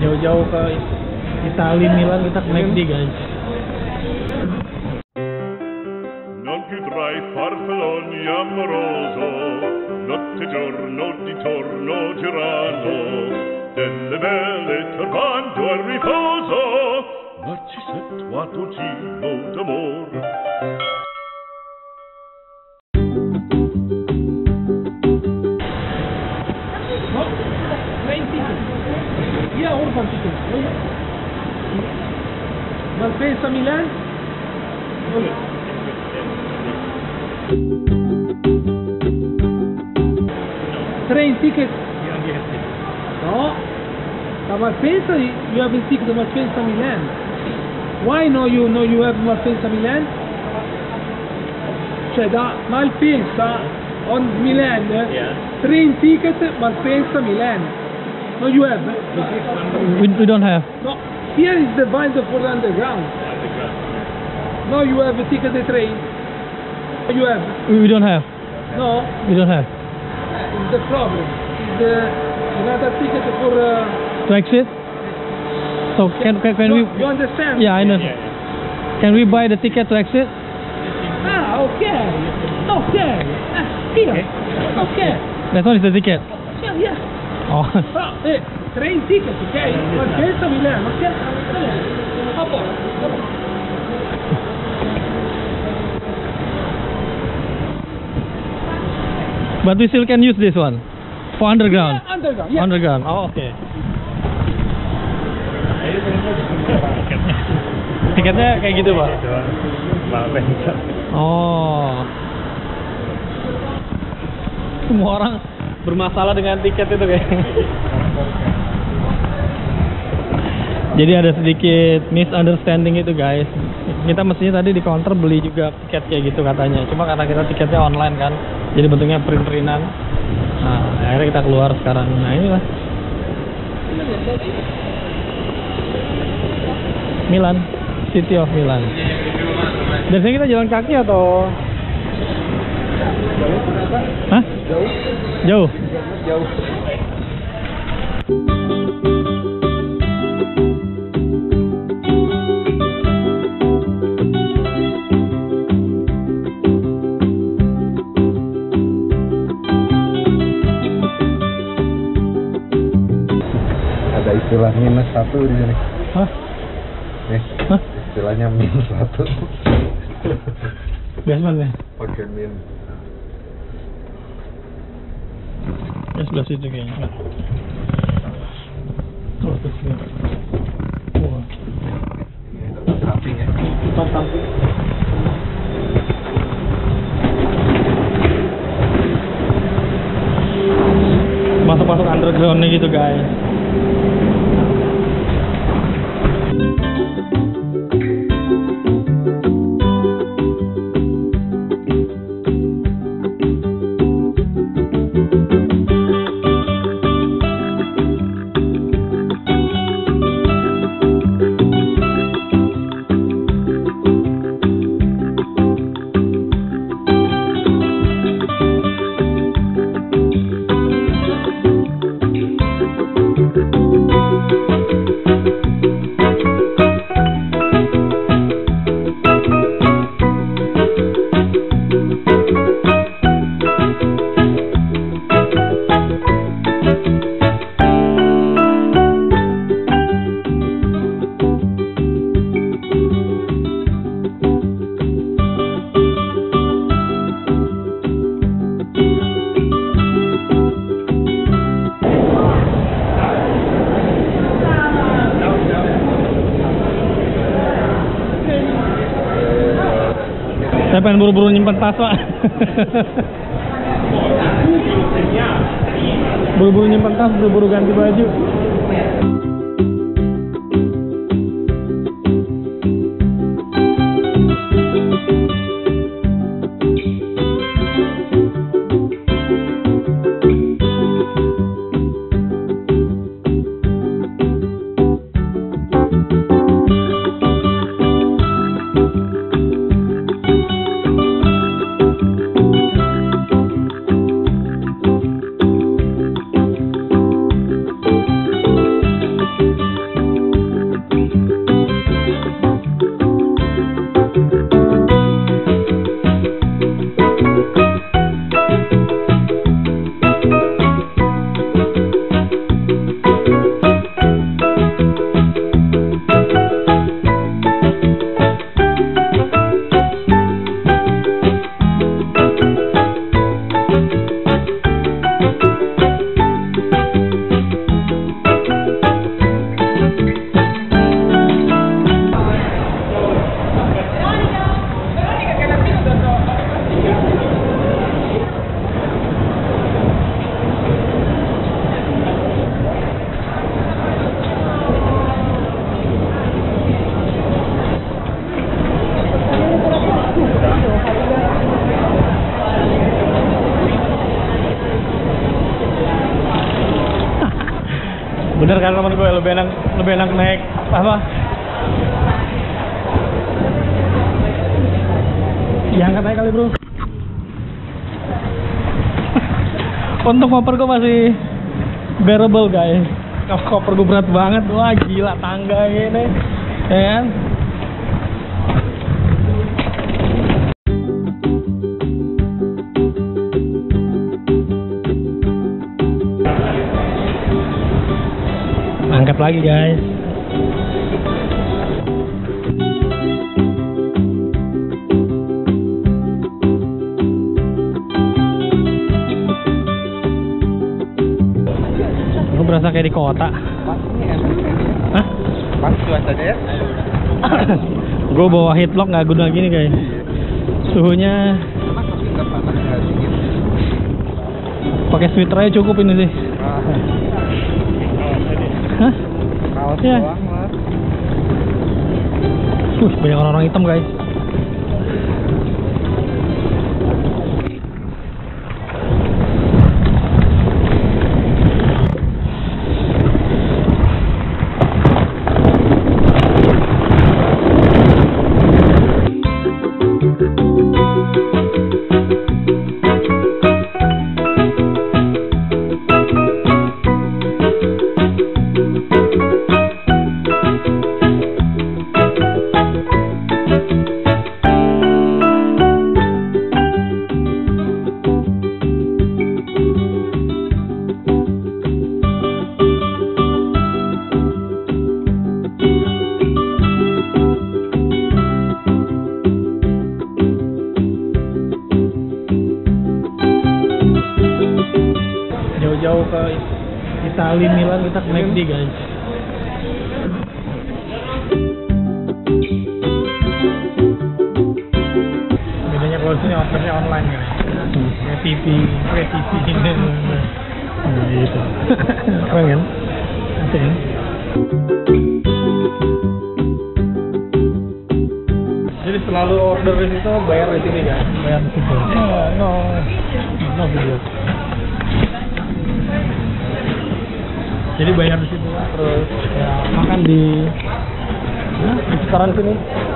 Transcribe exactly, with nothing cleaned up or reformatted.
jauh-jauh ke Italia, Milan, kita ke McD guys. Non più tra i farfalloni amoroso, notte e giorno di torno girando, delle belle turbando al riposo, Narcisetto a Tocino d'amor. No, train ticket. Yeah, Urban ticket. Malpensa, Milan? Train ticket? No. Da Malpensa, you have a ticket to Malpensa, Milan. Why no you no you have Malpensa, Milan? Cioè da Malpensa on Milan, Yeah. train ticket Malpensa, Milan. No, you have? We, we don't have. No, here is the binder for the underground. No, you have a ticket the train. You have? We, we don't have. No, We don't have. it's the problem. It's the another ticket for. Uh, To exit? So can can, can you, we? you understand? Yeah, I know. Can we buy the ticket to exit? Ah, okay. Okay. Ah, here. Okay. That one is the ticket. Yeah, yeah. Oh. Ah, eh, train ticket, okay? Malpensa, Milan, okay? A posto, a posto. But we still can use this one for underground. Yeah, underground, yeah. Underground. Oh, okay. Tiketnya kayak gitu, Pak. Malpensa. Oh. Semua orang bermasalah dengan tiket itu kayaknya. Jadi ada sedikit misunderstanding itu guys. Kita mestinya tadi di counter beli juga tiket kayak gitu katanya. Cuma karena kita tiketnya online kan, jadi bentuknya print-printan. Nah, akhirnya kita keluar sekarang. Nah inilah Milan, City of Milan. Dari sini kita jalan kaki atau? Hah? Jauh. Jauh. Jauh. Ada istilah minus satu di sini. Hah? Nih, Hah? istilahnya minus satu. Biasanya. Pakai min. Ya sebelah situ kayaknya. Oh, terus ini. Wah. Samping ya. Tempat samping. Masuk-masuk undergroundnya gitu guys. Saya pengen buru-buru nyimpen tas, Pak. Buru-buru nyimpen tas, buru-buru ganti baju. bener kan temen gue, lebih enak lebih enak naik apa? Diangkat aja kali bro. Untuk koper gue masih bearable guys. Kalau koper gue berat banget, wah gila tangga ini, ya kan? Angkat lagi guys. Aku berasa kayak di kota. Hah? Pas cuacanya ya. Gue bawa headlock nggak guna gini guys. Suhunya pakai sweater aja cukup ini sih. Hah? Kaos Ya. doang lah. Uh, banyak orang-orang hitam guys. Jauh-jauh ke Italia, Milan, kita ke McD guys. Bedanya kalau sini offernya online guys. Kayak T V, kayak T V ini. Nah, gitu. Keren kan? Asik kan? Jadi selalu order di situ bayar di sini guys. Bayar di situ. No, no, no video. Jadi bayar di situ terus ya makan di nah, di sekitaran sini.